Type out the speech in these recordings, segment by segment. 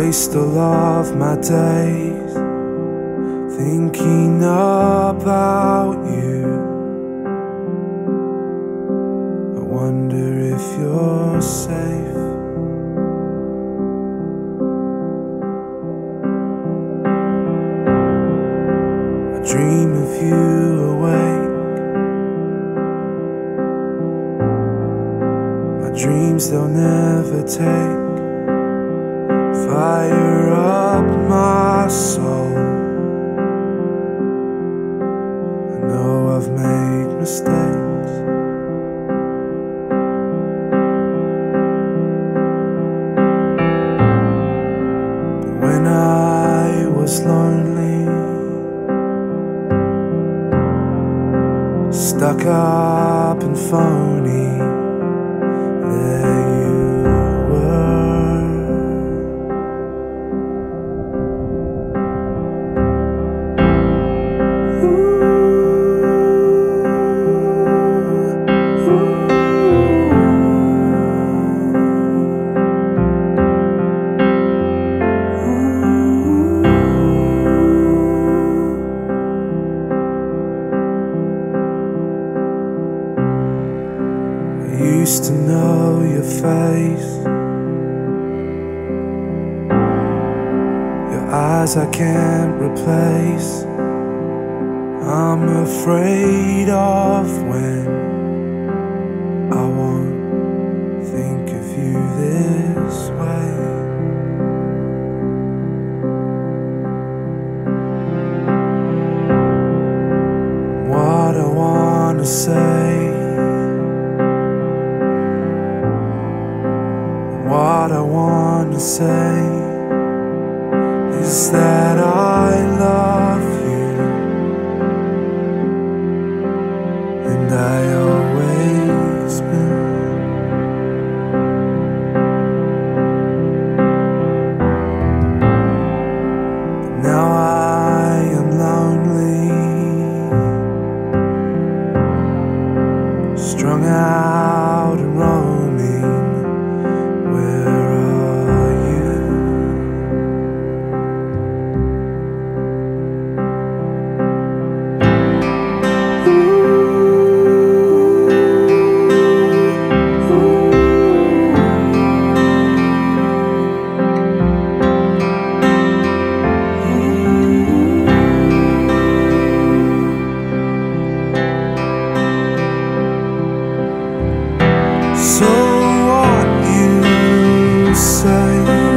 waste all of my days thinking about you. I wonder if you're safe. I dream of you awake. My dreams, they'll never take fire up my soul. I know I've made mistakes, but when I was lonely, stuck up and phony, there you were. I used to know your face, your eyes I can't replace. I'm afraid of when I won't think of you this way. What I wanna say, what I wanna say is that I love you, and I always will. But now I am lonely, strung out and roaming. Where are you? So what you say,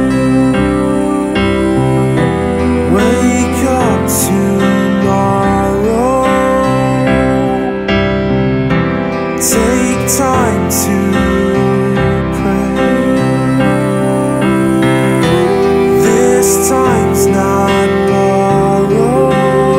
wake up tomorrow, take time to pray. This time's not borrowed.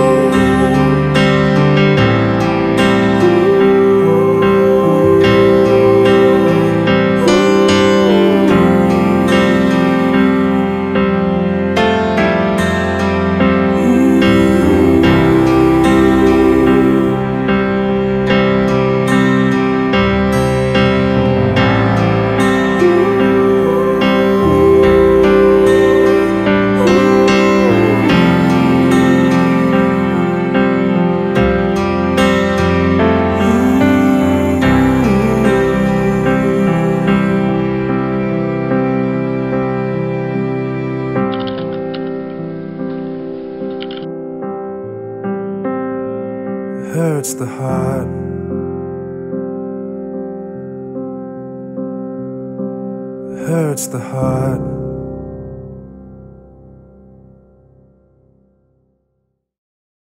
Hurts the heart, hurts the heart.